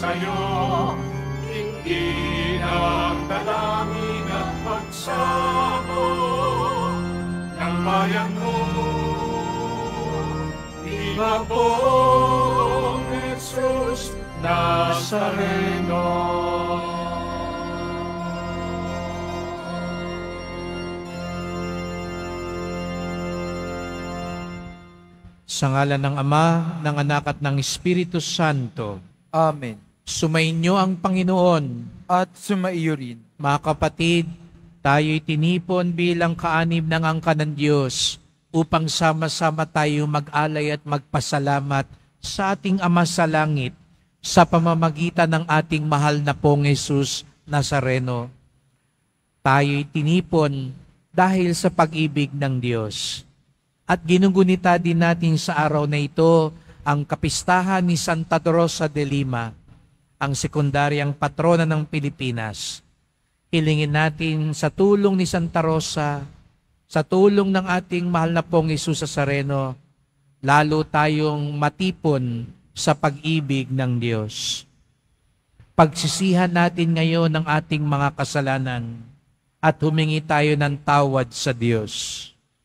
sa'yo, hindi ang dalangin at pagsamo ng bayan mo. Iba pong Jesus Nazareno. Sa ngalan ng Ama, ng Anak at ng Espiritu Santo. Amen. Sumainyo ang Panginoon. At sumaiyo rin. Mga kapatid, tayo'y tinipon bilang kaanib ng angka ng Diyos upang sama-sama tayo mag-alay at magpasalamat sa ating Ama sa langit sa pamamagitan ng ating mahal na pong Jesus Nazareno. Tayo'y tinipon dahil sa pag-ibig ng Diyos. At ginugunita din natin sa araw na ito ang kapistahan ni Santa Rosa de Lima, ang sekundaryang patrona ng Pilipinas. Hilingin natin sa tulong ni Santa Rosa, sa tulong ng ating mahal na pong Jesus Nazareno, lalo tayong matipon sa pag-ibig ng Diyos. Pagsisihan natin ngayon ang ating mga kasalanan at humingi tayo ng tawad sa Diyos.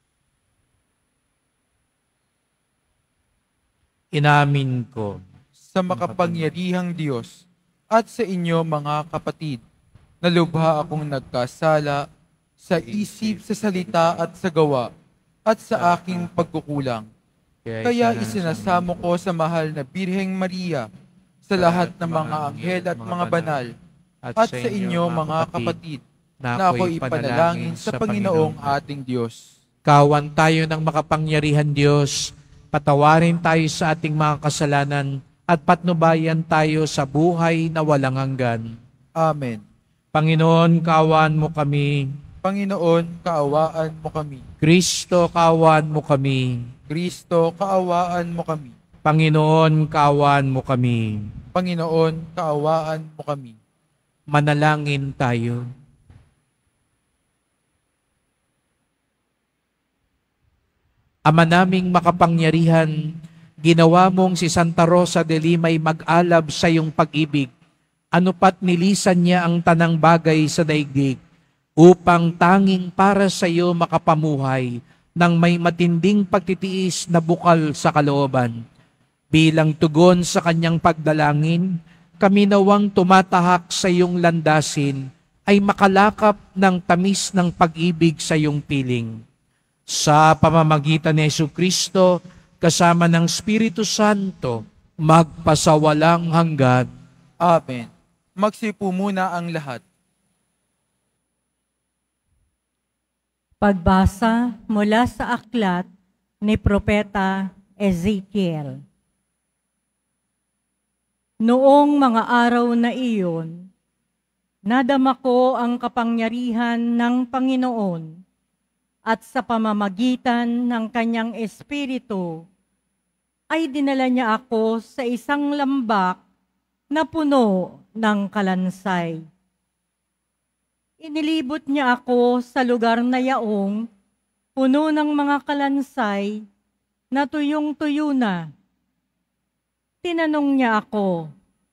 Inamin ko Sa makapangyarihang Diyos at sa inyo mga kapatid, na lubha akong nagkasala sa isip, sa salita at sa gawa at sa aking pagkukulang. Kaya isinasamo ko sa mahal na Birheng Maria, sa lahat ng mga anghel at mga banal, at sa inyo mga kapatid, na ako'y ipanalangin sa Panginoong ating Diyos. Kawan tayo ng makapangyarihan Diyos, patawarin tayo sa ating mga kasalanan at patnubayan tayo sa buhay na walang hanggan. Amen. Panginoon, kaawaan mo kami. Panginoon, kaawaan mo kami. Kristo, kaawaan mo kami. Kristo, kaawaan mo kami. Panginoon, kaawaan mo kami. Panginoon, kaawaan mo kami. Manalangin tayo. Ama naming makapangyarihan, ginawa mong si Santa Rosa de Lima'y mag-alab sa iyong pag-ibig. Ano pat nilisan niya ang tanang bagay sa daigdig upang tanging para sa iyo makapamuhay ng may matinding pagtitiis na bukal sa kalooban. Bilang tugon sa kanyang pagdalangin, kami nawang tumatahak sa iyong landasin ay makalakap ng tamis ng pag-ibig sa iyong piling. Sa pamamagitan ni Jesucristo, kasama ng Espiritu Santo, magpasawalang hanggan. Amen. Magsipo muna ang lahat. Pagbasa mula sa aklat ni Propeta Ezekiel. Noong mga araw na iyon, nadama ko ang kapangyarihan ng Panginoon at sa pamamagitan ng kanyang espiritu ay dinala niya ako sa isang lambak na puno ng kalansay. Inilibot niya ako sa lugar na yaong puno ng mga kalansay na tuyong-tuyo na. Tinanong niya ako,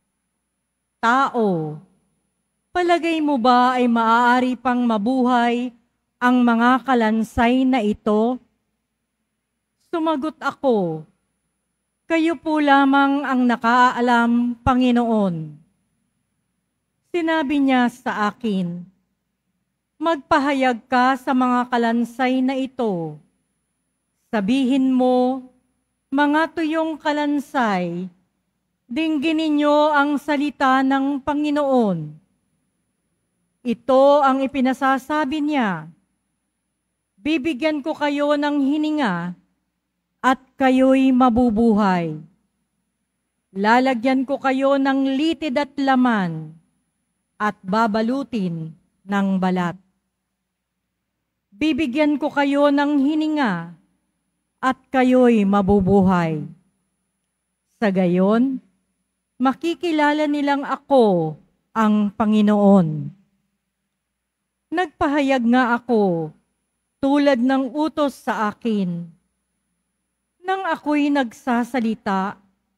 "Tao, palagay mo ba ay maaari pang mabuhay ang mga kalansay na ito?" Sumagot ako, "Kayo po lamang ang nakaalam, Panginoon." Sinabi niya sa akin, "Magpahayag ka sa mga kalansay na ito. Sabihin mo, mga tuyong kalansay, dinggin ninyo ang salita ng Panginoon. Ito ang ipinasasabi niya. Bibigyan ko kayo ng hininga at kayo'y mabubuhay. Lalagyan ko kayo ng litid at laman at babalutin ng balat. Bibigyan ko kayo ng hininga at kayo'y mabubuhay. Sa gayon, makikilala nilang ako ang Panginoon. Nagpahayag nga ako tulad ng utos sa akin. Nang ako'y nagsasalita,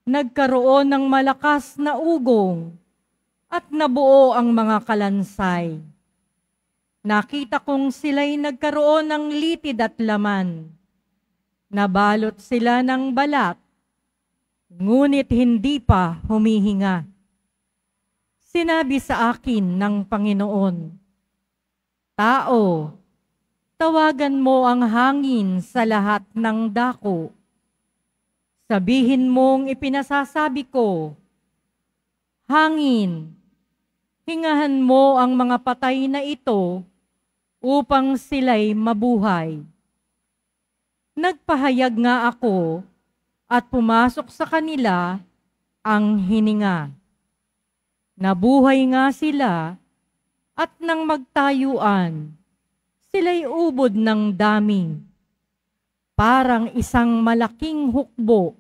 nagkaroon ng malakas na ugong at nabuo ang mga kalansay. Nakita kong sila'y nagkaroon ng litid at laman. Nabalot sila ng balat, ngunit hindi pa humihinga. Sinabi sa akin ng Panginoon, "Tao, tawagan mo ang hangin sa lahat ng dako. Sabihin mong ipinasasabi ko, hangin, hingahan mo ang mga patay na ito upang sila'y mabuhay." Nagpahayag nga ako at pumasok sa kanila ang hininga. Nabuhay nga sila at nang magtayuan, sila'y ubod ng dami, parang isang malaking hukbo.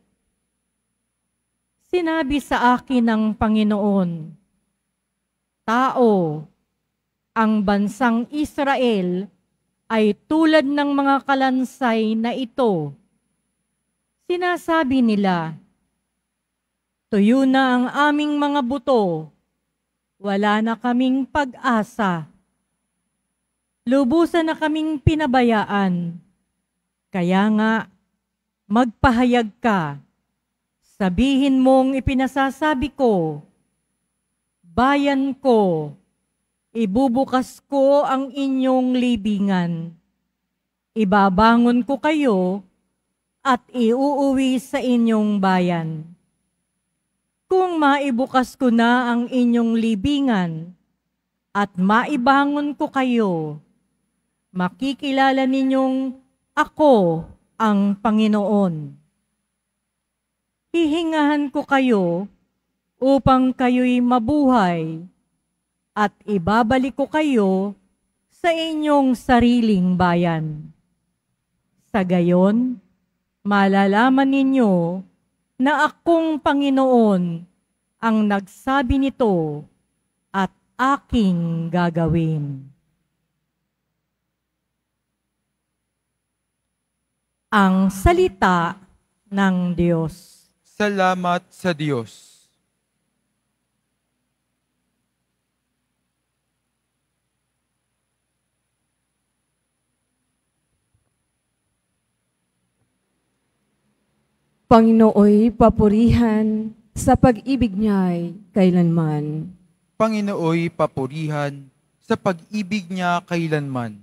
Sinabi sa akin ng Panginoon, "Tao, ang bansang Israel ay tulad ng mga kalansay na ito." Sinasabi nila, "Tuyo na ang aming mga buto, wala na kaming pag-asa. Lubusan na kaming pinabayaan. Kaya nga, magpahayag ka. Sabihin mong ipinasasabi ko, bayan ko, ibubukas ko ang inyong libingan. Ibabangon ko kayo at iuuwi sa inyong bayan. Kung maibukas ko na ang inyong libingan at maibangon ko kayo, makikilala ninyong ako ang Panginoon. Hihingahan ko kayo upang kayo'y mabuhay at ibabalik ko kayo sa inyong sariling bayan. Sa gayon, malalaman ninyo na akong Panginoon ang nagsabi nito at aking gagawin." Ang salita ng Diyos. Salamat sa Diyos. Panginooy papurihan sa pag-ibig niya'y kailanman. Panginooy papurihan sa pag-ibig niya kailanman.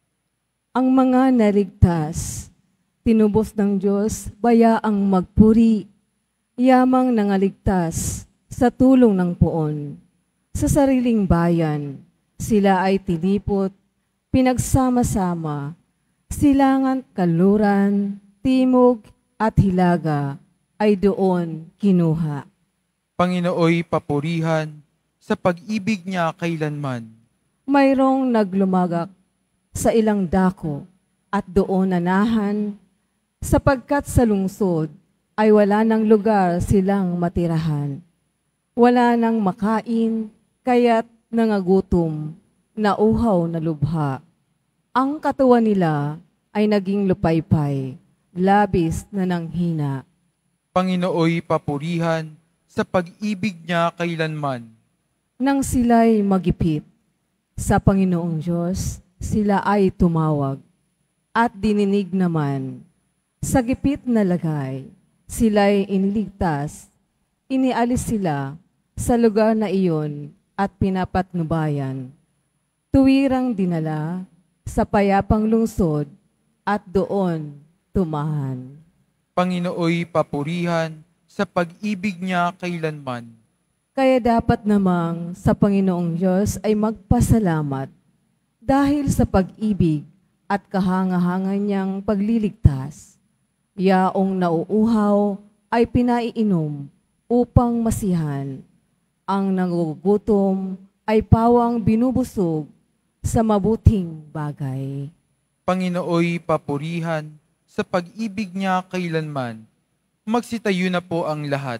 Ang mga naligtas, tinubos ng Diyos, bayaang magpuri, yamang nangaligtas sa tulong ng poon. Sa sariling bayan, sila ay tinipot, pinagsama-sama, silangan, kanluran, timog, at hilaga ay doon kinuha. Panginooy papurihan sa pag-ibig niya kailanman. Mayroong naglumagak sa ilang dako at doon nanahan, sapagkat sa lungsod ay wala ng lugar silang matirahan. Wala nang makain, kaya't nangagutom, nauhaw na lubha. Ang katawan nila ay naging lupaypay, labis na nanghina. Panginooy papurihan sa pag-ibig niya kailanman. Nang sila'y magipit, sa Panginoong Diyos sila ay tumawag, at dininig naman. Sa gipit na lagay, sila'y iniligtas, inialis sila sa lugar na iyon at pinapatnubayan. Tuwirang dinala sa payapang lungsod at doon tumahan. Panginooy papurihan sa pag-ibig niya kailanman. Kaya dapat namang sa Panginoong Diyos ay magpasalamat dahil sa pag-ibig at kahanga-hangan niyang pagliligtas. Yaong nauuhaw ay pinaiinom upang masihan. Ang nangugutom ay pawang binubusog sa mabuting bagay. Panginooy papurihan sa pag-ibig niya kailanman. Magsitayo na po ang lahat.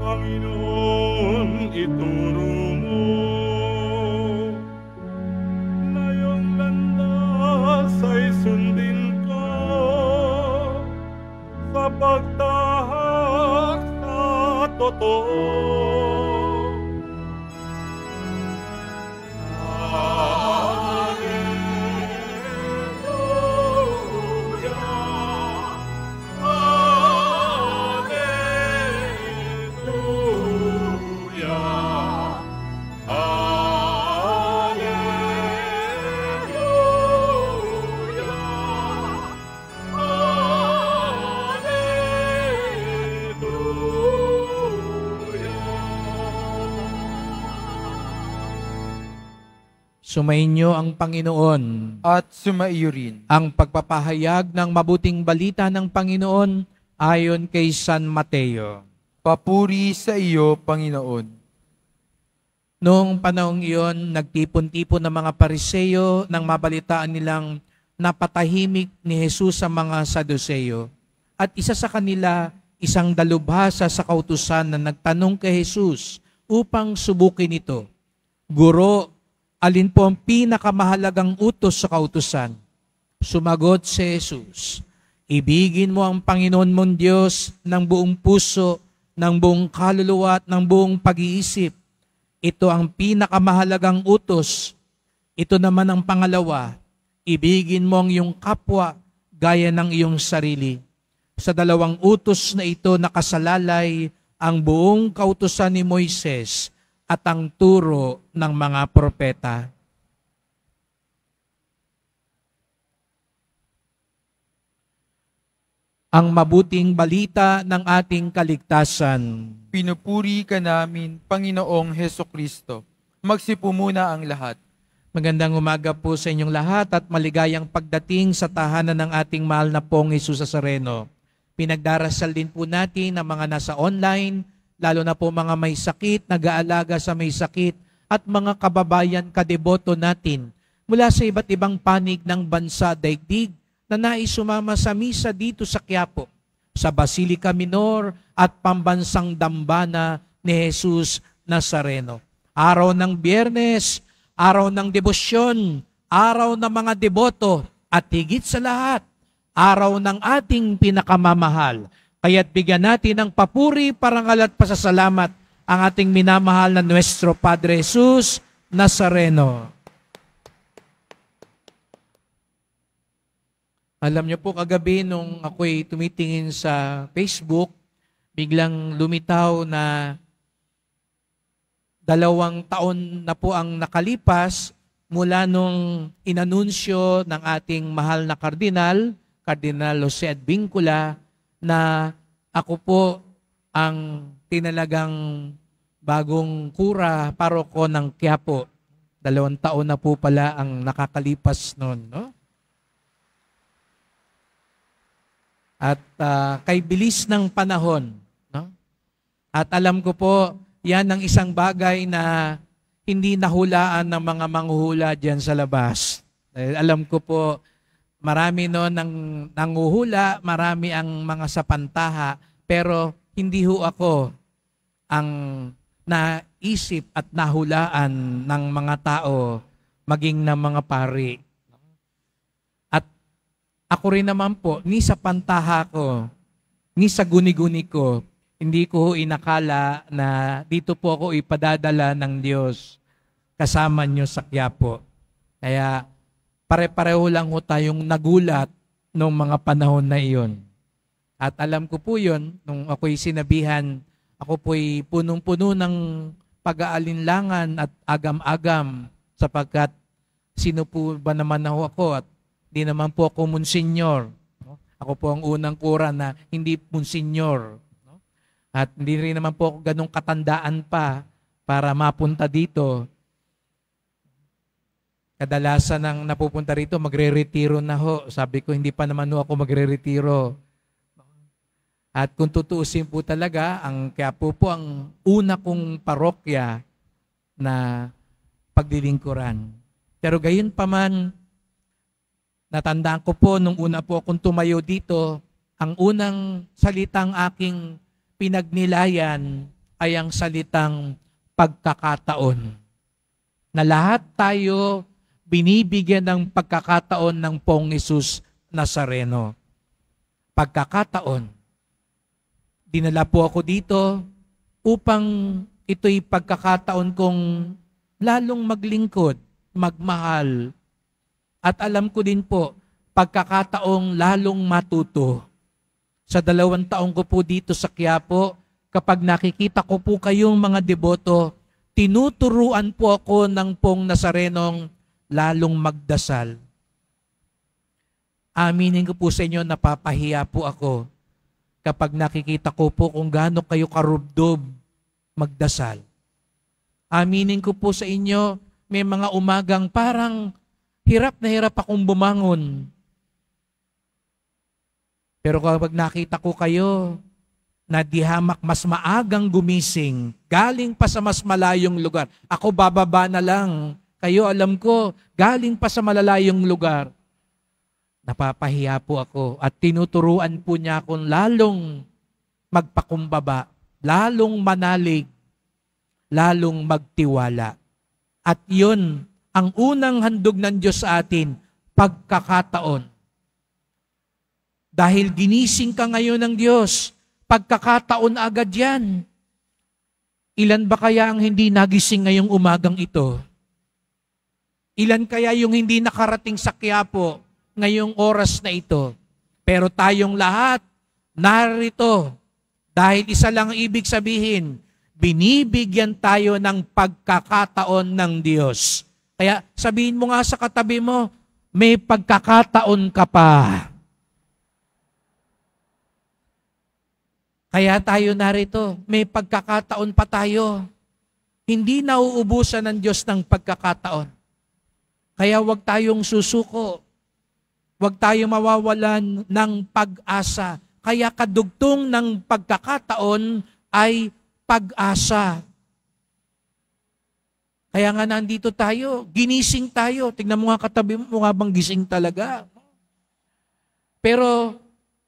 Panginoon, ituro mo na iyong landas ay sundin ko sa pagtahak sa totoo. Sumainyo ang Panginoon. At sumaiyo rin. Ang pagpapahayag ng mabuting balita ng Panginoon ayon kay San Mateo. Papuri sa iyo, Panginoon. Noong panahong iyon, nagtipon-tipon ng mga Pariseo nang mabalitaan nilang napatahimik ni Jesus sa mga Saduceo. At isa sa kanila, isang dalubhasa sa kautusan na nagtanong kay Jesus upang subukin ito, "Guro, alin po ang pinakamahalagang utos sa kautusan?" Sumagot si Jesus, "Ibigin mo ang Panginoon mong Diyos ng buong puso, ng buong kaluluwa at ng buong pag-iisip. Ito ang pinakamahalagang utos. Ito naman ang pangalawa, ibigin mo ang iyong kapwa gaya ng iyong sarili." Sa dalawang utos na ito nakasalalay ang buong kautusan ni Moises at ang turo ng mga propeta. Ang mabuting balita ng ating kaligtasan. Pinupuri ka namin, Panginoong Hesukristo. Magsipo muna ang lahat. Magandang umaga po sa inyong lahat at maligayang pagdating sa tahanan ng ating mahal na pong Jesus Nazareno. Pinagdarasal din po natin ang mga nasa online, lalo na po mga may sakit, nag-aalaga sa may sakit, at mga kababayan kadeboto natin mula sa iba't ibang panig ng bansa daigdig na nais sumama sa misa dito sa Quiapo, sa Basilica Minor at pambansang dambana ni Jesus Nazareno. Araw ng Biyernes, araw ng debosyon, araw ng mga deboto, at higit sa lahat, araw ng ating pinakamamahal. Kaya't bigyan natin ng papuri, parangal at pasasalamat ang ating minamahal na Nuestro Padre Jesus Nazareno. Alam niyo po, kagabi nung ako'y tumitingin sa Facebook, biglang lumitaw na 2 taon na po ang nakalipas mula nung inanunsyo ng ating mahal na Kardinal Jose Advincula, na ako po ang tinalagang bagong kura paroko ng Quiapo. 2 taon na po pala ang nakakalipas noon, no? At kay bilis ng panahon, no? At alam ko po, yan ang isang bagay na hindi nahulaan ng mga manghuhula diyan sa labas. Dahil alam ko po, marami noon ang nanguhula, marami ang mga sapantaha, pero hindi ho ako ang naisip at nahulaan ng mga tao, maging ng mga pari. At ako rin naman po, ni sa pantaha ko, ni sa guni-guni ko, hindi ko inakala na dito po ako ipadadala ng Diyos kasama nyo sa Quiapo. Kaya pare-pareho lang ho tayong nagulat noong mga panahon na iyon. At alam ko po yun, nung ako'y sinabihan, ako po'y punong-puno ng pag-aalinlangan at agam-agam sapagkat sino po ba naman ako at di naman po ako Monsignor. Ako po ang unang kura na hindi Monsignor. At hindi rin naman po ako ganong katandaan pa para mapunta dito. Kadalasan ang napupunta rito, magre-retiro na ho. Sabi ko, hindi pa naman ho ako magre-retiro. At kung tutuusin po talaga, ang Quiapo po ang una kong parokya na paglilingkuran. Pero gayon pa man, natandaan ko po nung una po akong tumayo dito, ang unang salitang aking pinagnilayan ay ang salitang pagkakataon. Na lahat tayo binibigyan ng pagkakataon ng Poong Jesus Nazareno. Pagkakataon. Dinala po ako dito upang ito'y pagkakataon kong lalong maglingkod, magmahal. At alam ko din po, pagkakataong lalong matuto. Sa 2 taong ko po dito sa Quiapo, kapag nakikita ko po kayong mga deboto, tinuturuan po ako ng Poong Nazarenong lalong magdasal. Aminin ko po sa inyo, napapahiya po ako kapag nakikita ko po kung gaano kayo karubdob magdasal. Aminin ko po sa inyo, may mga umagang parang hirap na hirap akong bumangon. Pero kapag nakita ko kayo, na di hamak mas maagang gumising, galing pa sa mas malayong lugar. Ako bababa na lang. Kayo alam ko, galing pa sa malalayong lugar. Napapahiya po ako at tinuturuan po niya akong lalong magpakumbaba, lalong manalig, lalong magtiwala. At yun, ang unang handog ng Diyos sa atin, pagkakataon. Dahil ginising ka ngayon ng Diyos, pagkakataon agad yan. Ilan ba kaya ang hindi nagising ngayong umagang ito? Ilan kaya yung hindi nakarating sa Quiapo ngayong oras na ito? Pero tayong lahat narito dahil isa lang ang ibig sabihin, binibigyan tayo ng pagkakataon ng Diyos. Kaya sabihin mo nga sa katabi mo, may pagkakataon ka pa. Kaya tayo narito, may pagkakataon pa tayo. Hindi nauubusan ng Diyos ng pagkakataon. Kaya huwag tayong susuko. Huwag tayong mawawalan ng pag-asa. Kaya kadugtong ng pagkakataon ay pag-asa. Kaya nga nandito tayo, ginising tayo. Tingnan mo nga katabi mo, mukha bang gising talaga. Pero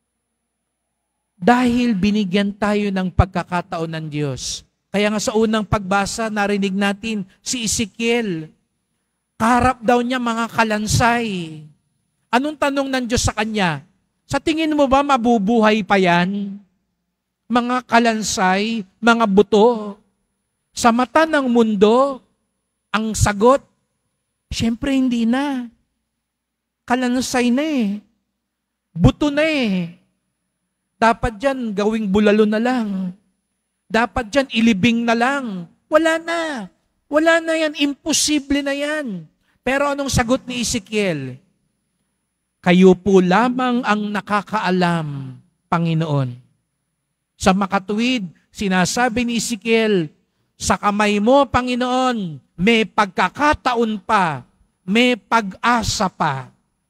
dahil binigyan tayo ng pagkakataon ng Diyos. Kaya nga sa unang pagbasa, narinig natin si Ezekiel. Kaharap daw niya mga kalansay. Anong tanong ng Diyos sa kanya? Sa tingin mo ba mabubuhay pa yan? Mga kalansay, mga buto. Sa mata ng mundo, ang sagot, syempre hindi na. Kalansay na eh. Buto na eh. Dapat dyan gawing bulalo na lang. Dapat dyan ilibing na lang. Wala na. Wala na yan. Imposible na yan. Pero anong sagot ni Ezekiel? Kayo po lamang ang nakakaalam, Panginoon. Sa makatuwid, sinasabi ni Ezekiel, sa kamay mo, Panginoon, may pagkakataon pa, may pag-asa pa.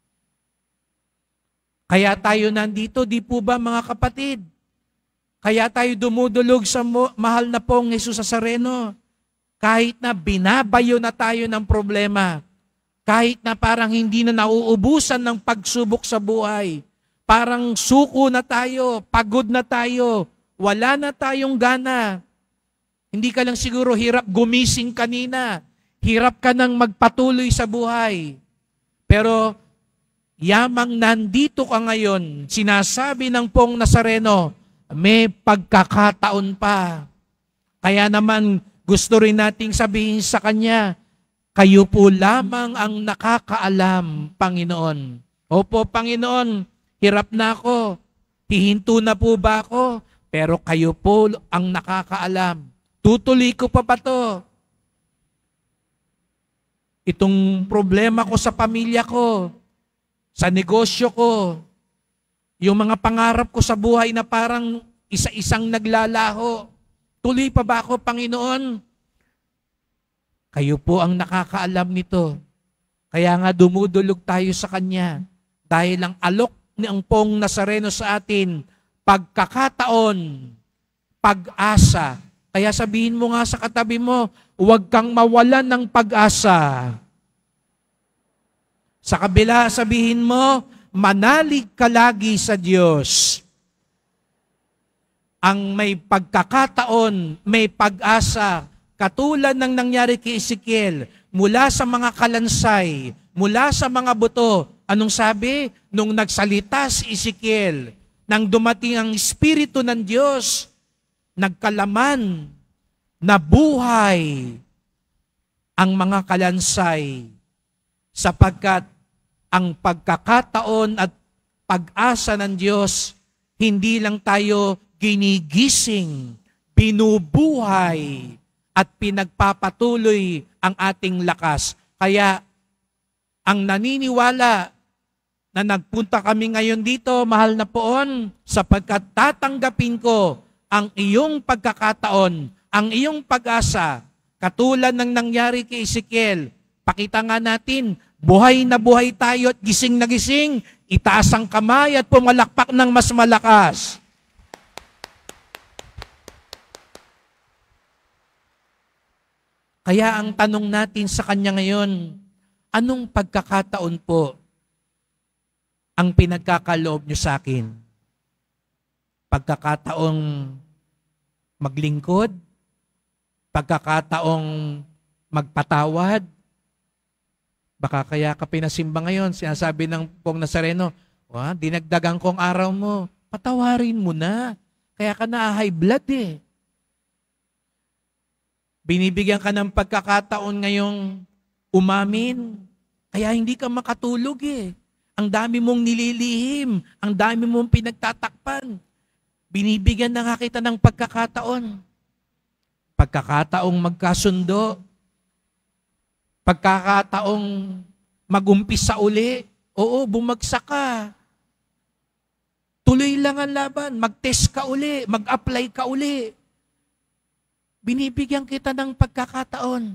Kaya tayo nandito, di po ba mga kapatid? Kaya tayo dumudulog sa mahal na Poong Jesus Nazareno. Kahit na binabayo na tayo ng problema, kahit na parang hindi na nauubusan ng pagsubok sa buhay, parang suko na tayo, pagod na tayo, wala na tayong gana. Hindi ka lang siguro hirap gumising kanina, hirap ka nang magpatuloy sa buhay. Pero yamang nandito ka ngayon, sinasabi ng Poong Nazareno, may pagkakataon pa. Kaya naman gusto rin nating sabihin sa Kanya, kayo po lamang ang nakakaalam, Panginoon. Opo, Panginoon, hirap na ako. Hihinto na po ba ako? Pero kayo po ang nakakaalam. Tutuloy ko pa to? Itong problema ko sa pamilya ko, sa negosyo ko, yung mga pangarap ko sa buhay na parang isa-isang naglalaho. Tuloy pa ba ako, Panginoon? Kayo po ang nakakaalam nito. Kaya nga dumudulog tayo sa Kanya. Dahil ang alok ng Poong Nazareno sa atin, pagkakataon, pag-asa. Kaya sabihin mo nga sa katabi mo, huwag kang mawalan ng pag-asa. Sa kabila, sabihin mo, manalig ka lagi sa Diyos. ang may pagkakataon, may pag-asa, katulad ng nangyari kay Ezekiel, mula sa mga kalansay, mula sa mga buto. Anong sabi? Nung nagsalita si Ezekiel, nang dumating ang Espiritu ng Diyos, nagkalaman, nabuhay ang mga kalansay, sapagkat ang pagkakataon at pag-asa ng Diyos, hindi lang tayo ginigising, binubuhay, at pinagpapatuloy ang ating lakas. Kaya, ang naniniwala na nagpunta kami ngayon dito, mahal na poon, sapagkat tatanggapin ko ang iyong pagkakataon, ang iyong pag-asa, katulad ng nangyari kay Ezekiel. Pakita nga natin, buhay na buhay tayo at gising na gising, itaas ang kamay at pumalakpak ng mas malakas. Kaya ang tanong natin sa Kanya ngayon, anong pagkakataon po ang pinagkakaloob niyo sa akin? Pagkakataong maglingkod? Pagkakataong magpatawad? Baka kaya ka pinasimba ngayon, sinasabi ng Pong Nazareno, dinagdagan ko ang araw mo, patawarin mo na. Kaya ka na high blood eh. Binibigyan ka ng pagkakataon ngayong umamin, kaya hindi ka makatulog eh. Ang dami mong nililihim, ang dami mong pinagtatakpan. Binibigyan na nga kita ng pagkakataon. Pagkakataong magkasundo, pagkakataong mag-umpisa uli, oo, bumagsak ka. Tuloy lang ang laban, mag-test ka uli, mag-apply ka uli. Binibigyan kita ng pagkakataon.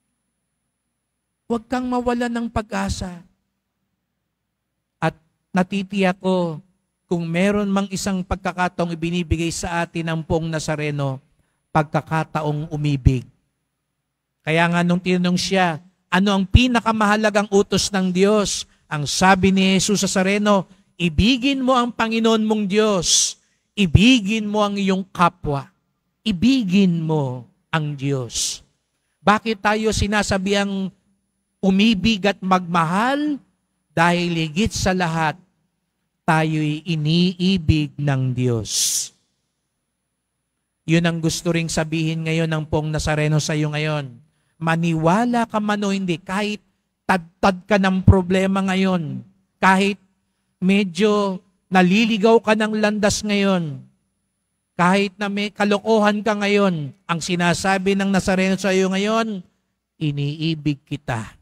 Huwag kang mawala ng pag-asa. At natitiyak ko, kung meron mang isang pagkakataong ibinibigay sa atin ng Pong Nazareno, pagkakataong umibig. Kaya nga nung tinanong siya, ano ang pinakamahalagang utos ng Diyos? Ang sabi ni Jesus Nazareno, ibigin mo ang Panginoon mong Diyos. Ibigin mo ang iyong kapwa. Ibigin mo ang Diyos. Bakit tayo sinasabihang umibig at magmahal? Dahil higit sa lahat, tayo'y iniibig ng Diyos. Yun ang gusto ring sabihin ngayon ng Pong Nazareno sa iyo ngayon. Maniwala ka man o hindi, kahit tad-tad ka ng problema ngayon, kahit medyo naliligaw ka ng landas ngayon, kahit na may kalokohan ka ngayon, ang sinasabi ng Nazareno sa iyo ngayon, iniibig kita.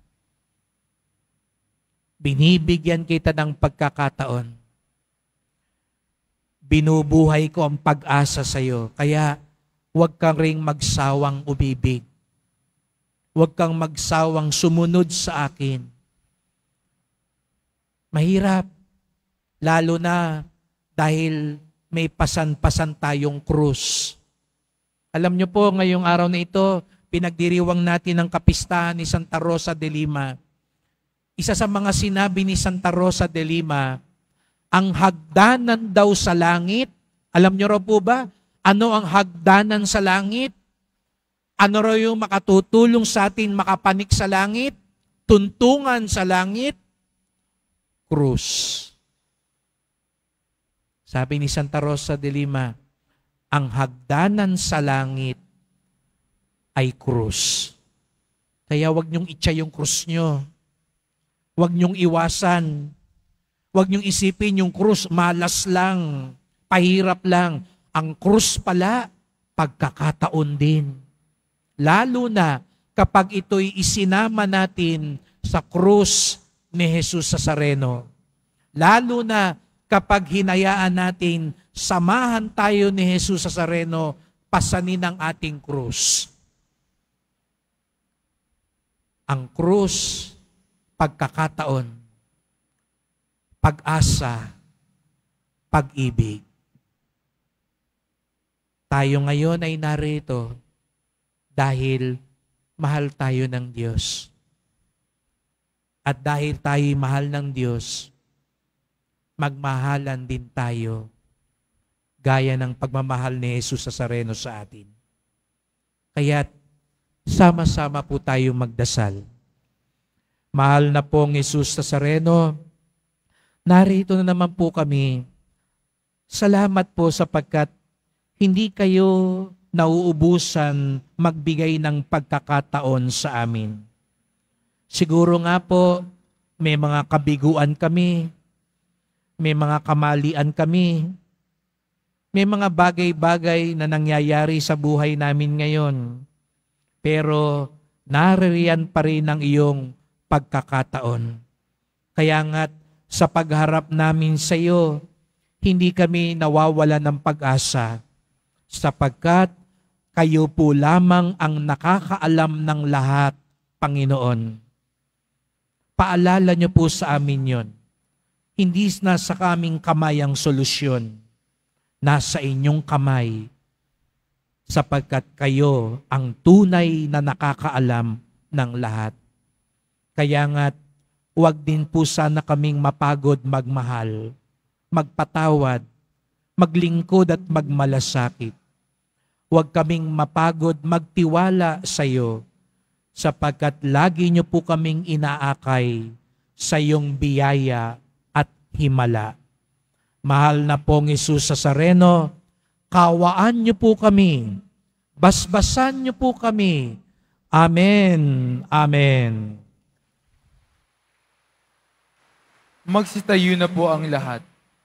Binibigyan kita ng pagkakataon. Binubuhay ko ang pag-asa sa iyo. Kaya huwag kang ring magsawang umibig. Huwag kang magsawang sumunod sa akin. Mahirap. Lalo na dahil may pasan-pasan tayong krus. Alam niyo po, ngayong araw na ito, pinagdiriwang natin ang kapistahan ni Santa Rosa de Lima. Isa sa mga sinabi ni Santa Rosa de Lima, ang hagdanan daw sa langit, alam niyo raw po ba? Ano ang hagdanan sa langit? Ano raw yung makatutulong sa atin makapanik sa langit? Tuntungan sa langit? Krus. Sabi ni Santa Rosa de Lima, ang hagdanan sa langit ay krus. Kaya wag niyong itya yung krus niyo. Wag niyong iwasan. Wag niyong isipin yung krus, malas lang, pahirap lang. Ang krus pala, pagkakataon din. Lalo na kapag ito'y isinama natin sa krus ni Jesus Nazareno. Lalo na kapag hinayaan natin, samahan tayo ni Jesus Nazareno, pasanin ang ating krus. Ang krus, pagkakataon, pag-asa, pag-ibig. Tayo ngayon ay narito dahil mahal tayo ng Diyos. At dahil tayo mahal ng Diyos, magmahalan din tayo gaya ng pagmamahal ni Jesus Nazareno sa atin. Kaya sama-sama po tayo magdasal. Mahal na pong Jesus Nazareno, narito na naman po kami. Salamat po sapagkat hindi kayo nauubusan magbigay ng pagkakataon sa amin. Siguro nga po, may mga kabiguan kami, may mga kamalian kami, may mga bagay-bagay na nangyayari sa buhay namin ngayon. Pero naririyan pa rin ang iyong pagkakataon. Kaya nga't sa pagharap namin sa iyo, hindi kami nawawala ng pag-asa sapagkat kayo po lamang ang nakakaalam ng lahat, Panginoon. Paalala niyo po sa amin yon. Hindi nasa kaming kamay ang solusyon. Nasa inyong kamay sapagkat kayo ang tunay na nakakaalam ng lahat. Kaya nga't huwag din po sana kaming mapagod magmahal, magpatawad, maglingkod at magmalasakit. Huwag kaming mapagod magtiwala sa iyo sapagkat lagi niyo po kaming inaakay sa iyong biyaya at himala. Mahal na pong Jesus Nazareno, kawaan niyo po kami, basbasan niyo po kami. Amen. Amen. Magsitayo na po ang lahat.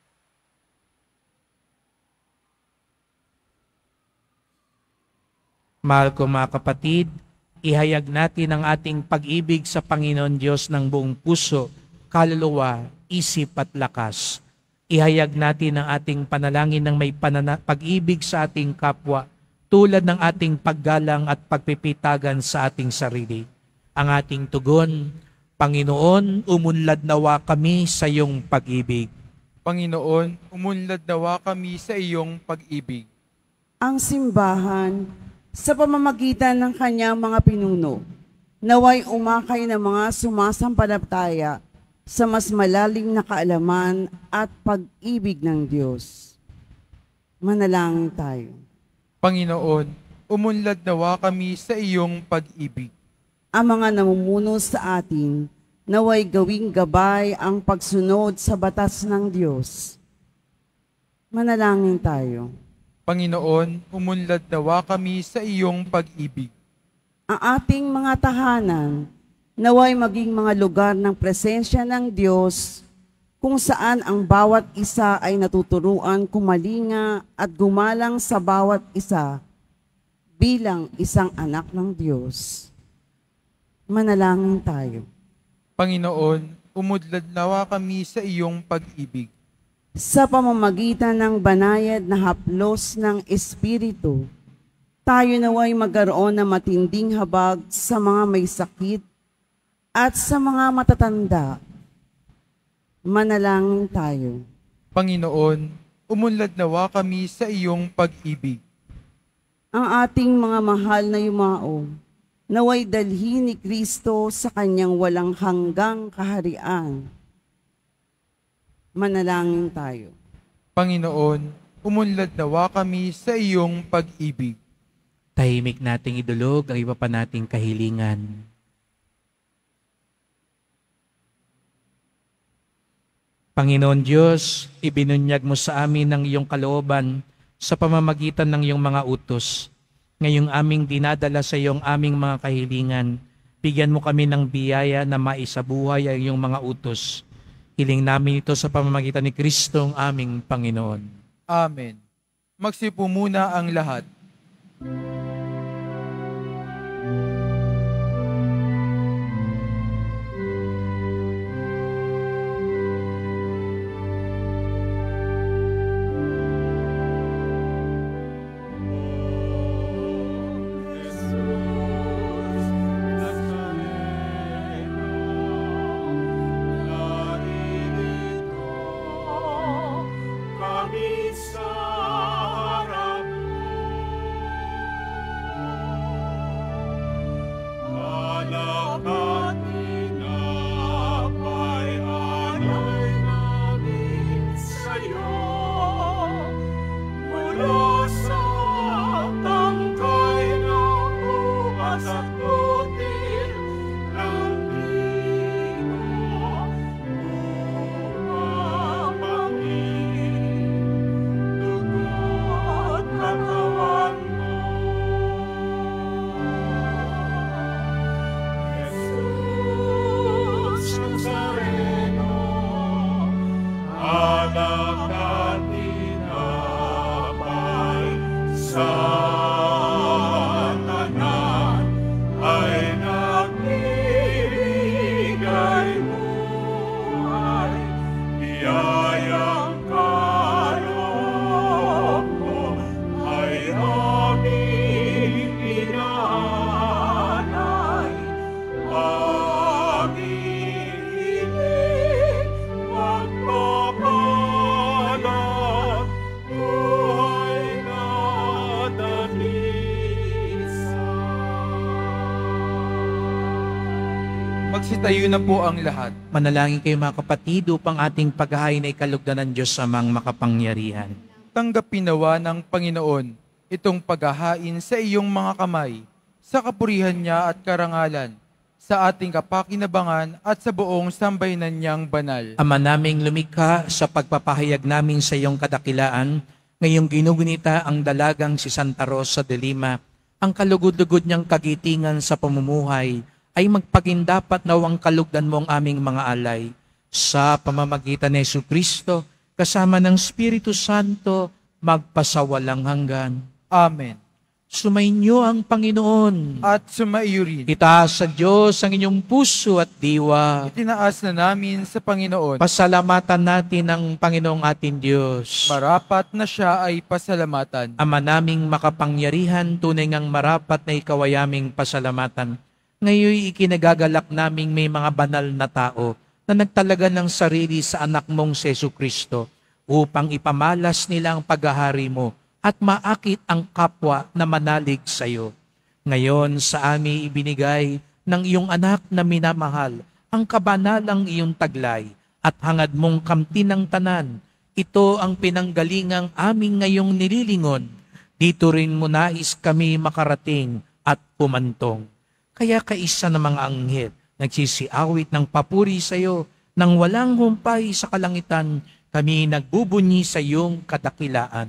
Mahal ko mga kapatid, ihayag natin ang ating pag-ibig sa Panginoon Diyos ng buong puso, kaluluwa, isip at lakas. Ihayag natin ang ating panalangin ng may pag-ibig sa ating kapwa, tulad ng ating paggalang at pagpipitagan sa ating sarili. Ang ating tugon, Panginoon, umunlad nawa kami sa iyong pag-ibig. Panginoon, umunlad nawa kami sa iyong pag-ibig. Ang simbahan, sa pamamagitan ng kanyang mga pinuno, naway umakay ng mga sumasampalataya sa mas malalim na kaalaman at pag-ibig ng Diyos. Manalangin tayo. Panginoon, umunlad nawa kami sa iyong pag-ibig. Ang mga namumuno sa atin, naway gawing gabay ang pagsunod sa batas ng Diyos. Manalangin tayo. Panginoon, umunlad nawa kami sa iyong pag-ibig. Ang ating mga tahanan, naway maging mga lugar ng presensya ng Diyos kung saan ang bawat isa ay natuturuan kumalinga at gumalang sa bawat isa bilang isang anak ng Diyos. Manalangin tayo. Panginoon, umunlad nawa kami sa iyong pag-ibig. Sa pamamagitan ng banayad na haplos ng Espiritu, tayo naway magkaroon ng matinding habag sa mga may sakit at sa mga matatanda. Manalangin tayo. Panginoon, umunlad nawa kami sa iyong pag-ibig. Ang ating mga mahal na yumao, naway dalhin ni Kristo sa kanyang walang hanggang kaharian. Manalangin tayo. Panginoon, umunlad nawa kami sa iyong pag-ibig. Tahimik nating idulog ang iba pa nating kahilingan. Panginoon Diyos, ibinunyag mo sa amin ang iyong kalooban sa pamamagitan ng iyong mga utos. Ngayong aming dinadala sa iyong aming mga kahilingan, bigyan mo kami ng biyaya na maisabuhay ang iyong mga utos. Hiling namin ito sa pamamagitan ni Kristo ang aming Panginoon. Amen. Magsipo muna ang lahat. Magsitayo na po ang lahat. Manalangin kayo mga kapatid upang ating paghahain ay kalugdan ng Diyos amang makapangyarihan. Tanggapin nawa ng Panginoon itong paghahain sa iyong mga kamay, sa kapurihan niya at karangalan, sa ating kapakinabangan at sa buong sambayanan niyang banal. Ama naming lumikha, sa pagpapahayag namin sa iyong kadakilaan, ngayong ginugunita ang dalagang si Santa Rosa de Lima, ang kalugod-lugod niyang kagitingan sa pamumuhay, ay magpagindapat nawang kalugdan mo ang aming mga alay. Sa pamamagitan ni Jesucristo, kasama ng Espiritu Santo, magpasawalang hanggan. Amen. Sumainyo ang Panginoon. At sumaiyo rin. Itaas sa Diyos ang inyong puso at diwa. Itinaas na namin sa Panginoon. Pasalamatan natin ang Panginoong ating Diyos. Marapat na siya ay pasalamatan. Ama naming makapangyarihan, tunay ngang marapat na ikaw ay aming pasalamatan. Ngayon ikinagagalak naming may mga banal na tao na nagtalaga ng sarili sa anak mong si Jesucristo upang ipamalas nila ang paghahari mo at maakit ang kapwa na manalig sa iyo. Ngayon sa amin ibinigay ng iyong anak na minamahal ang kabanalang iyong taglay at hangad mong kamti ng tanan. Ito ang pinanggalingang aming ngayong nililingon. Dito rin mo nais kami makarating at pumantong. Kaya kaisa ng mga anghel nagsisiawit ng papuri sa iyo nang walang humpay sa kalangitan, kami nagbubunyi sa iyong kadakilaan.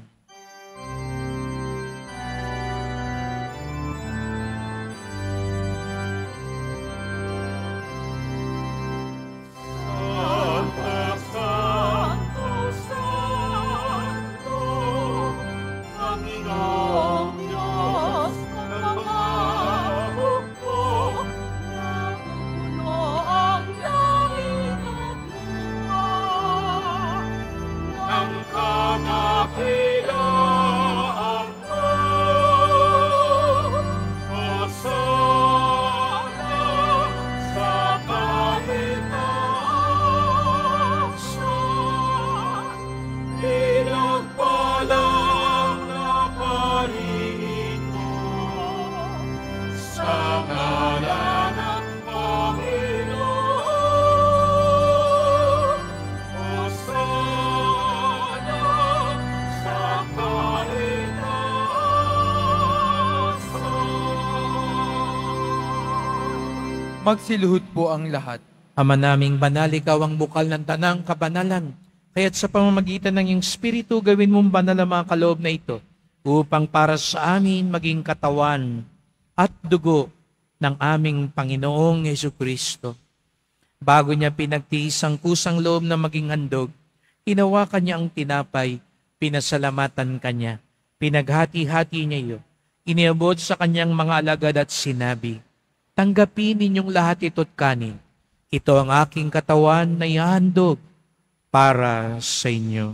Magsiluhod po ang lahat. Ama naming banal, ikaw ang bukal ng tanang kabanalan. Kaya't sa pamamagitan ng iyong Espiritu, gawin mong banal ang mga kaloob na ito upang para sa amin maging katawan at dugo ng aming Panginoong Jesucristo. Bago niya pinagtiis ang kusang loob na maging handog, hinawakan niya ang tinapay, pinasalamatan kanya, pinaghati-hati niya iyo, iniabot sa kanyang mga alagad at sinabi, tanggapin ninyong lahat ito't kanin. Ito ang aking katawan na ihahandog para sa inyo.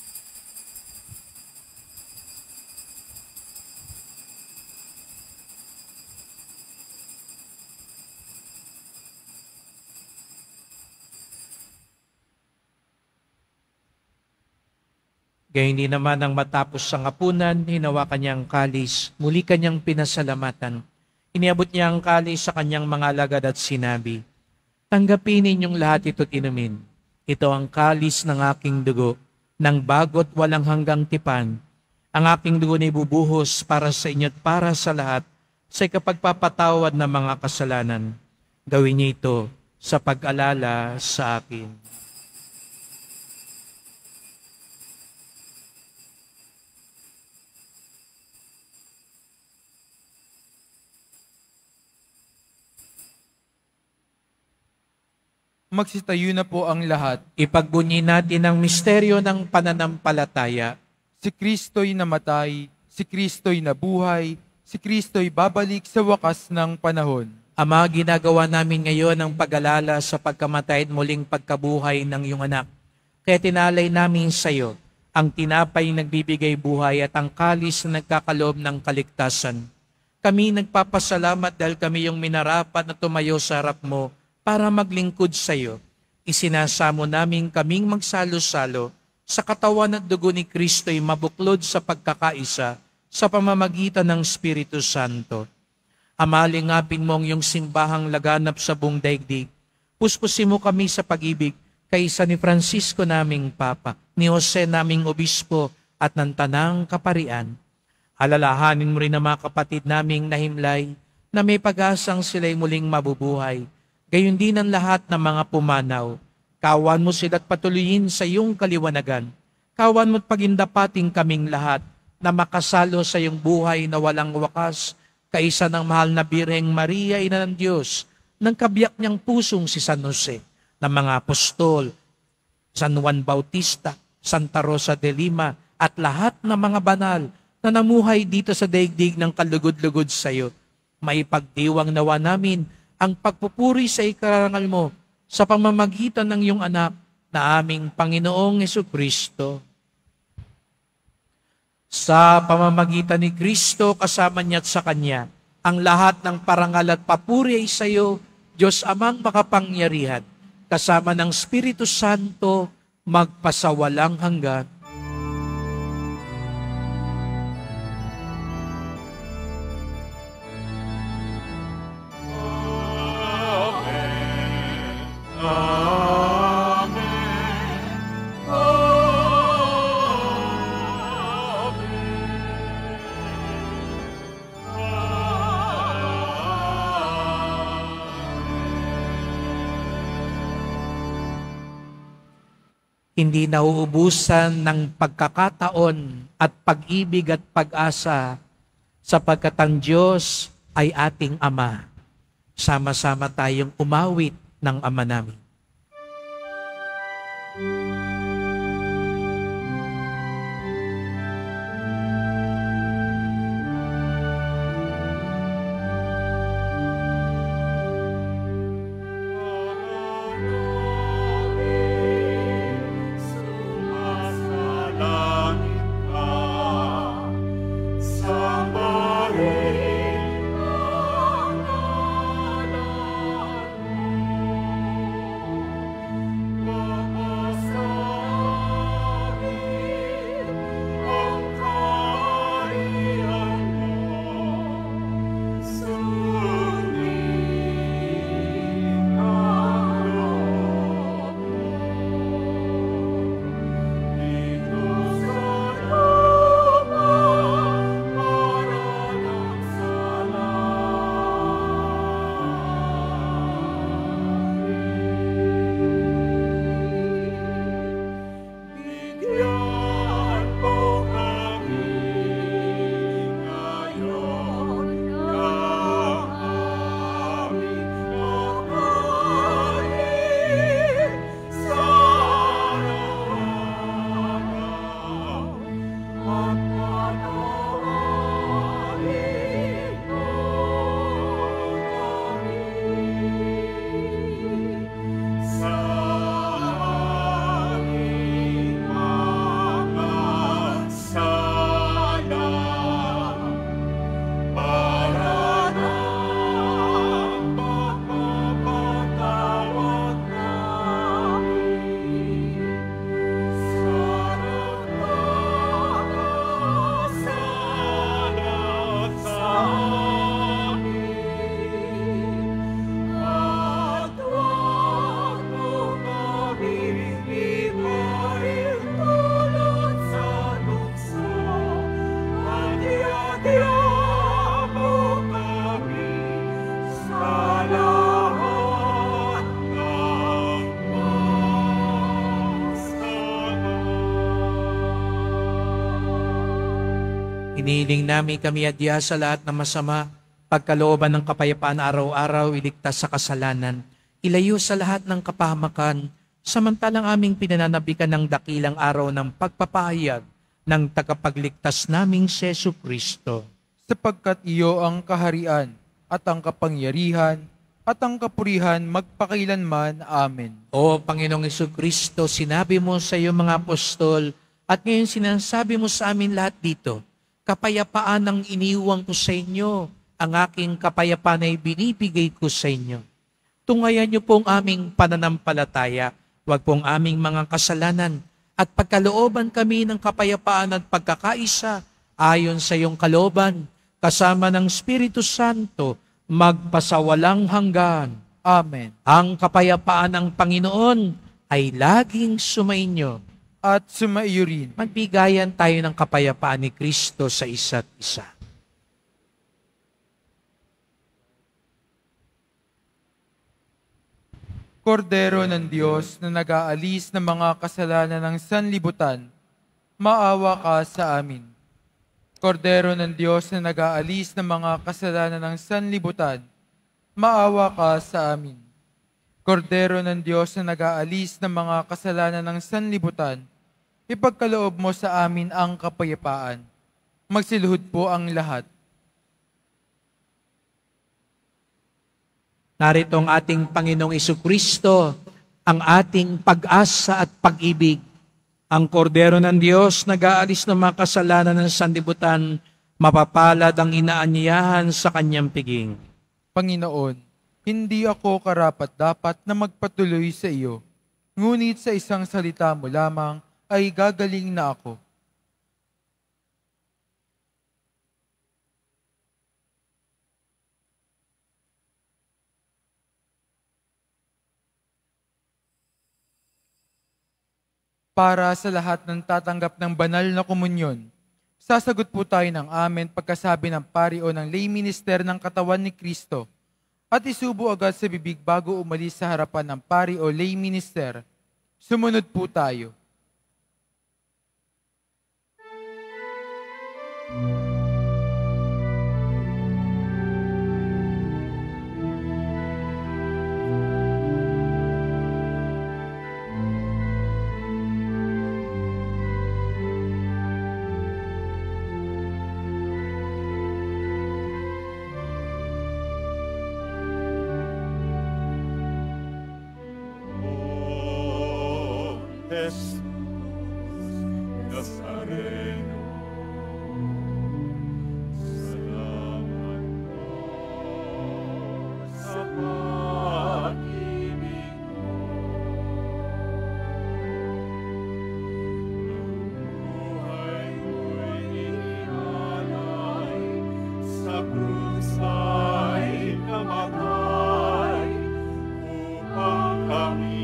Gayun din naman ang matapos sa hapunan, hinawakan niya ang kalis, muli kanyang pinasalamatan. Iniabot niya ang kalis sa kanyang mga alagad at sinabi, tanggapin ninyong lahat ito't inumin. Ito ang kalis ng aking dugo, ng bago't walang hanggang tipan. Ang aking dugo na ibubuhos para sa inyo at para sa lahat sa ikapagpapatawad ng mga kasalanan. Gawin niyo ito sa pag-alala sa akin. Magsitayo na po ang lahat. Ipagbunyi natin ang misteryo ng pananampalataya. Si Kristo'y namatay, si Kristo'y nabuhay, si Kristo'y babalik sa wakas ng panahon. Ama, ginagawa namin ngayon ang pag-alala sa pagkamatay at muling pagkabuhay ng iyong anak. Kaya tinalay namin sa iyo ang tinapay nagbibigay buhay at ang kalis na nagkakaloob ng kaligtasan. Kami nagpapasalamat dahil kami yung minarapat na tumayo sa harap mo para maglingkod sa iyo. Isinasamo namin kaming magsalo-salo sa katawan at dugo ni Kristo'y mabuklod sa pagkakaisa sa pamamagitan ng Espiritu Santo. Ama, lingapin mo ang iyong simbahang laganap sa buong daigdig Puspusin mo kami sa pag-ibig kaysa ni Francisco naming Papa, ni Jose naming Obispo at ng Tanang Kaparian. Alalahanin mo rin ang mga kapatid naming nahimlay na may pag-asang sila'y muling mabubuhay. Gayon din ang lahat ng mga pumanaw. Kawan mo sila at patuloyin sa iyong kaliwanagan. Kawan mo't pagindapating kaming lahat na makasalo sa iyong buhay na walang wakas, kaisa ng mahal na Birheng Maria, Ina ng Diyos, ng kabiyak niyang pusong si San Jose, ng mga apostol, San Juan Bautista, Santa Rosa de Lima, at lahat ng mga banal na namuhay dito sa daigdig ng kalugod-lugod sa iyo. Maipagdiwang nawa namin ang pagpupuri sa ikarangal mo sa pamamagitan ng iyong anak na aming Panginoong Jesucristo. Sa pamamagitan ni Kristo, kasama niya at sa Kanya, ang lahat ng parangal at papuri ay sa iyo, Diyos Amang makapangyarihan, kasama ng Espiritu Santo, magpasawalang hanggan. Hindi nauubusan ng pagkakataon at pag-ibig at pag-asa sapagkat ang Diyos ay ating Ama. Sama-sama tayong umawit ng Ama namin. Inihiling namin kami adya sa lahat ng masama, pagkalooban ng kapayapaan araw-araw, iligtas sa kasalanan, ilayo sa lahat ng kapahamakan, samantalang aming pinananabikan ng dakilang araw ng pagpapahayag ng tagapagligtas naming si Jesucristo. Sapagkat iyo ang kaharian at ang kapangyarihan at ang kapurihan magpakailanman. Amen. O Panginoong Jesucristo, sinabi mo sa iyong mga apostol at ngayon sinasabi mo sa amin lahat dito, kapayapaan ang iniuwang ko sa inyo, ang aking kapayapaan ay binibigay ko sa inyo. Tungayan niyo pong aming pananampalataya, huwag pong aming mga kasalanan, at pagkalooban kami ng kapayapaan at pagkakaisa, ayon sa iyong kalooban, kasama ng Espiritu Santo, magpasawalang hanggan. Amen. Ang kapayapaan ng Panginoon ay laging sumainyo. At sumaiyo rin. Magbigayan tayo ng kapayapaan ni Kristo sa isa't isa. Kordero ng Diyos na nag-aalis ng mga kasalanan ng sanlibutan, maawa ka sa amin. Kordero ng Diyos na nag-aalis ng mga kasalanan ng sanlibutan, maawa ka sa amin. Kordero ng Diyos na nag-aalis ng mga kasalanan ng sanlibutan, ipagkaloob mo sa amin ang kapayapaan. Magsiluhod po ang lahat. Narito ang ating Panginoong Jesucristo, ang ating pag-asa at pag-ibig. Ang kordero ng Diyos, nag-aalis ng mga kasalanan ng sanlibutan, mapapalad ang inaanyayahan sa kanyang piging. Panginoon, hindi ako karapat-dapat na magpatuloy sa iyo, ngunit sa isang salita mo lamang ay gagaling na ako. Para sa lahat ng tatanggap ng banal na komunyon, sasagot po tayo ng amen pagkasabi ng pari o ng lay minister ng katawan ni Kristo at isubo agad sa bibig bago umalis sa harapan ng pari o lay minister. Sumunod po tayo. Jesus Nazareno, salamat po sa pag-ibig mo. Ang buhay ko'y inialay, sa krus ay namatay, upang kami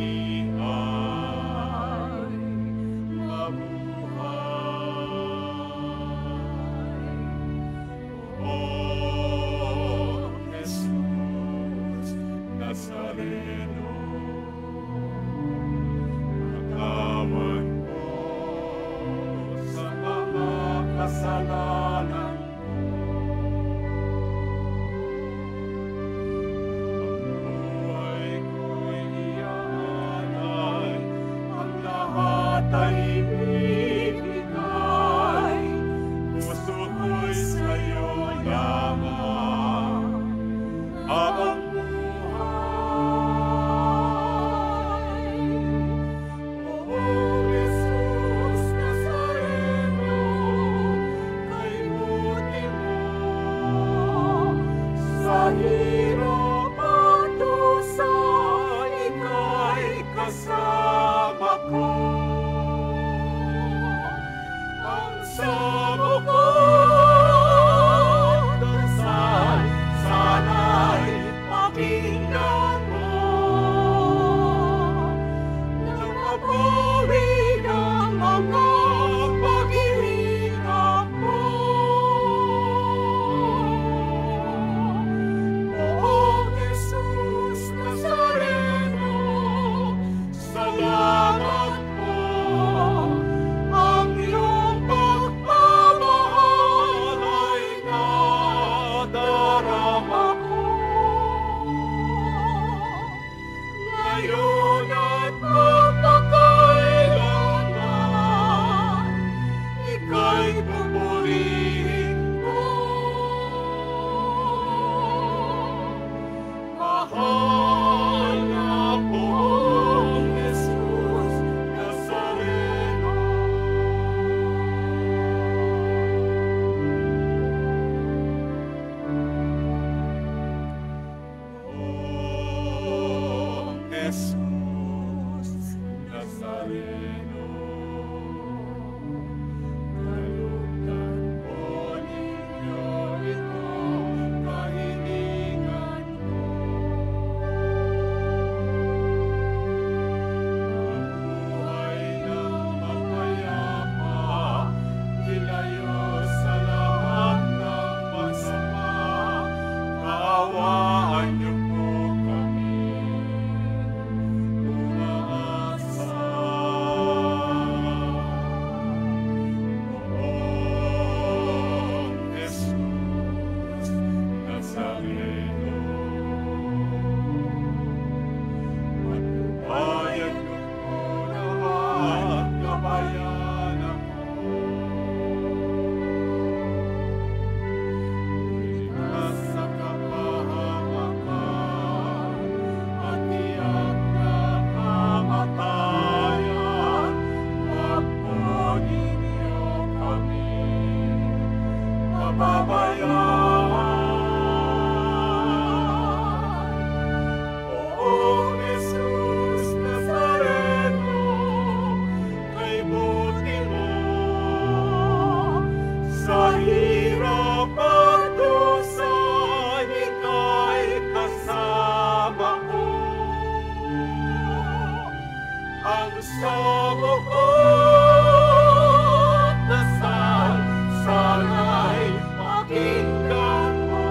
Nazareno, nakawan ko sa mga kasalanan ko. Ang buhay ko'y iaalay, ang lahat ay ibigay. Puso ko'y sa'yo lamang, habang kasama ko, ang sama ko, Poong Jesus Nazareno, kay buti mo, sa hirap at dusa, ika'y kasama ko. Ang samo ko't dasal, sana'y pakinggan mo.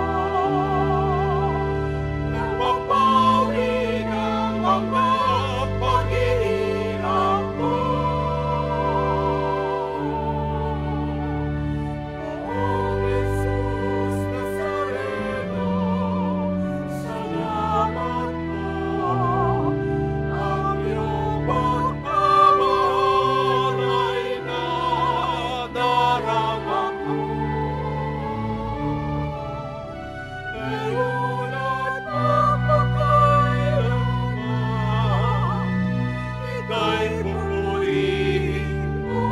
Napapawi ng mga paghihirap ko. Poong Jesus Nazareno, salamat po. Ang iyong pagmamahal ay nadarama ko. Ngayon at magpakailanman, ika'y pupurihin mo.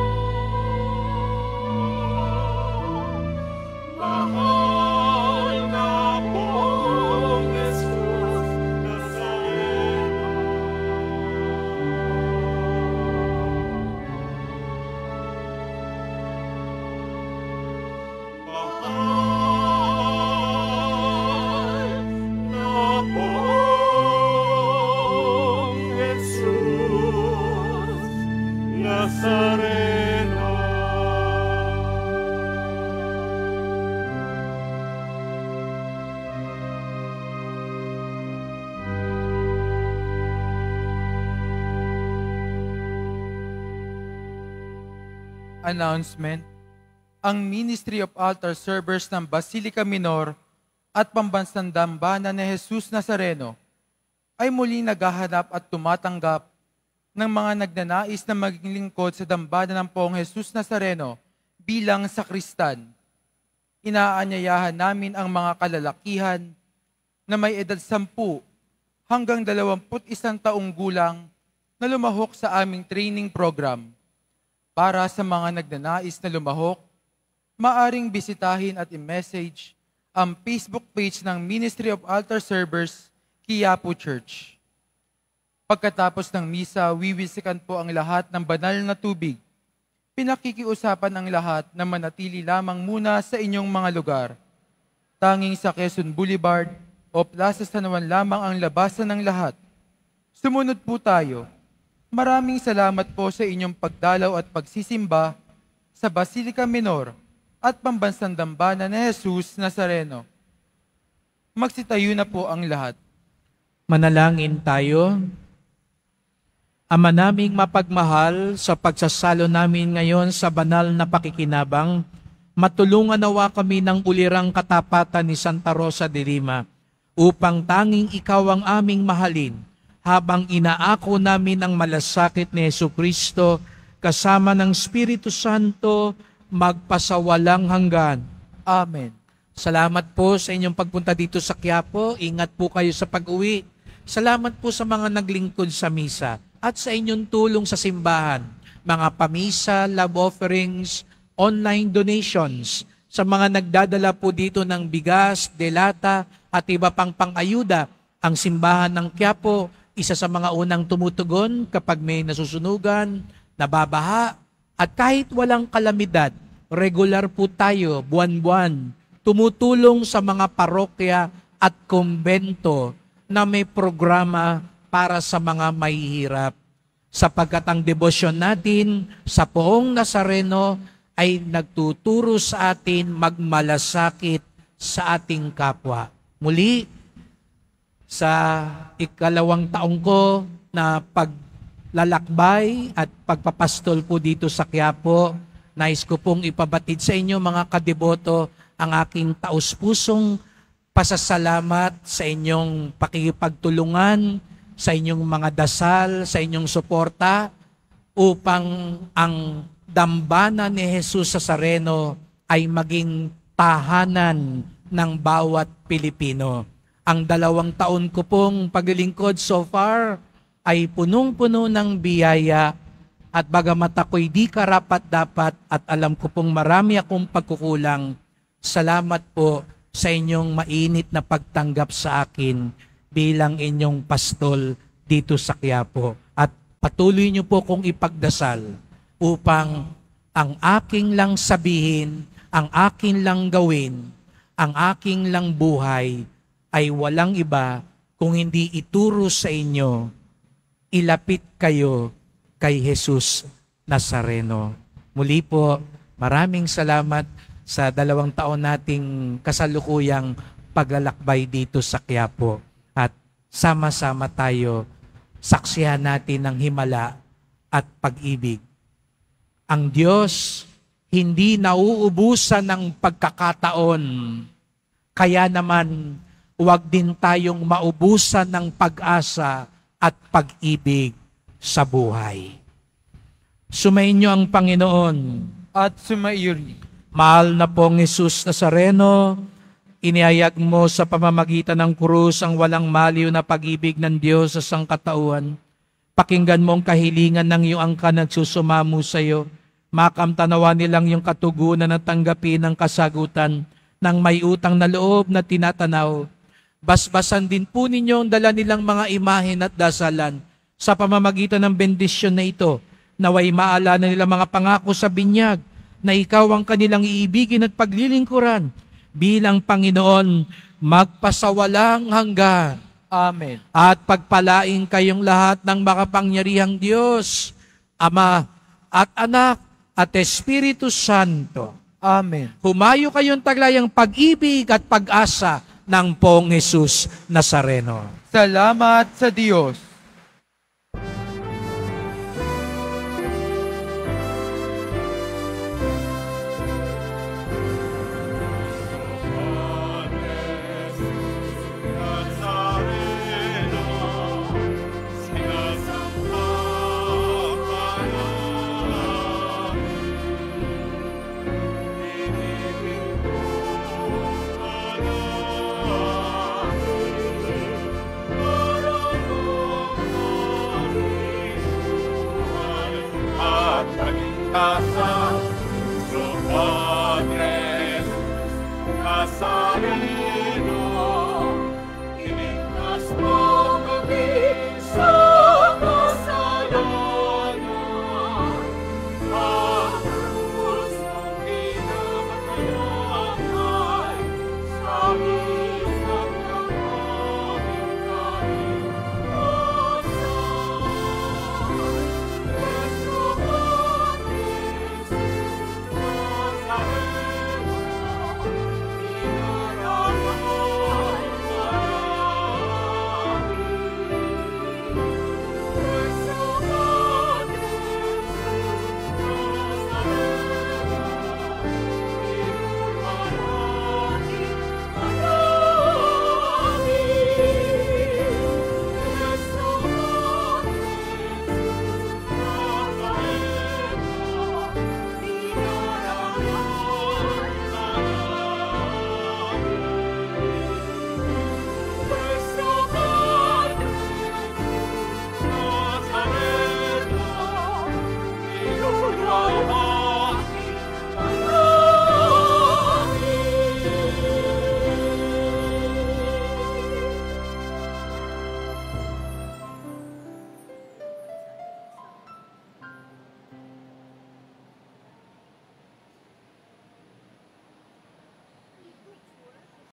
Mahal na Poong Jesus Nazareno. Mahal na Poong Jesus Nazareno. Announcement. Ang Ministry of Altar Servers ng Basilica Minor at Pambansang Dambana ni Jesus Nazareno ay muling naghahanap at tumatanggap ng mga nagnanais na maging lingkod sa Dambana ng Poong Jesus Nazareno bilang sakristan. Inaanyayahan namin ang mga kalalakihan na may edad 10 hanggang 21 taong gulang na lumahok sa aming training program. Para sa mga nagnanais na lumahok, maaring bisitahin at i-message ang Facebook page ng Ministry of Altar Servers, Quiapo Church. Pagkatapos ng misa, wiwisikan po ang lahat ng banal na tubig. Pinakikiusapan ang lahat na manatili lamang muna sa inyong mga lugar. Tanging sa Quezon Boulevard o Plaza San Juan lamang ang labasan ng lahat. Sumunod po tayo. Maraming salamat po sa inyong pagdalaw at pagsisimba sa Basilica Minor at Pambansang Dambana ni Jesus Nazareno. Magsitayo na po ang lahat. Manalangin tayo. Ama naming mapagmahal, sa pagsasalo namin ngayon sa banal na pakikinabang, matulungan nawa kami ng ulirang katapatan ni Santa Rosa de Lima upang tanging ikaw ang aming mahalin habang inaako namin ang malasakit ni Jesucristo kasama ng Espiritu Santo magpasawalang hanggan. Amen. Salamat po sa inyong pagpunta dito sa Quiapo. Ingat po kayo sa pag-uwi. Salamat po sa mga naglingkod sa misa at sa inyong tulong sa simbahan, mga pamisa, love offerings, online donations, sa mga nagdadala po dito ng bigas, delata at iba pang pang-ayuda. Ang simbahan ng Quiapo, isa sa mga unang tumutugon kapag may nasusunugan, nababaha, at kahit walang kalamidad, regular po tayo, buwan-buwan, tumutulong sa mga parokya at kumbento na may programa para sa mga mahihirap. Sapagkat ang debosyon natin sa Poong Nazareno ay nagtuturo sa atin magmalasakit sa ating kapwa. Muli, sa ikalawang taong ko na paglalakbay at pagpapastol po dito sa Quiapo, nais ko pong ipabatid sa inyo mga kadeboto ang aking taus-pusong pasasalamat sa inyong pakikipagtulungan, sa inyong mga dasal, sa inyong suporta upang ang dambana ni Jesus Nazareno ay maging tahanan ng bawat Pilipino. Ang 2 taon ko pong paglilingkod so far ay punong-puno ng biyaya At bagamat ako'y di karapat-dapat at alam ko pong marami akong pagkukulang, salamat po sa inyong mainit na pagtanggap sa akin bilang inyong pastol dito sa Quiapo. At patuloy niyo po kong ipagdasal upang ang aking lang sabihin, ang aking lang gawin, ang aking lang buhay ay walang iba kung hindi ituro sa inyo, ilapit kayo kay Jesus Nazareno. Muli po, maraming salamat sa 2 taon nating kasalukuyang paglalakbay dito sa Quiapo. At sama-sama tayo, saksihan natin ang himala at pag-ibig. Ang Diyos hindi nauubusan ng pagkakataon. Kaya naman, huwag din tayong maubusan ng pag-asa at pag-ibig sa buhay. Sumainyo ang Panginoon. At sumairi. Mahal na pong Jesus Nazareno, inihayag mo sa pamamagitan ng krus ang walang maliw na pag-ibig ng Diyos sa sangkatauhan. Pakinggan mo ang kahilingan ng iyong angka nagsusumamo sa iyo. Makamtanawa nilang yung katugunan na tanggapin ang kasagutan ng may utang na loob na tinatanaw. Basbasan din po ninyo ang dala nilang mga imahen at dasalan sa pamamagitan ng bendisyon na ito. Naway maalala nila mga pangako sa binyag na ikaw ang kanilang iibigin at paglilingkuran bilang Panginoon magpasawalang hanggan. Amen. At pagpalain kayong lahat ng makapangyarihang Diyos, Ama at Anak at Espiritu Santo. Amen. Humayo kayong taglayang pag-ibig at pag-asa ng Pong Jesus Nazareno. Salamat sa Diyos. Casa, su Padre, Nazareno.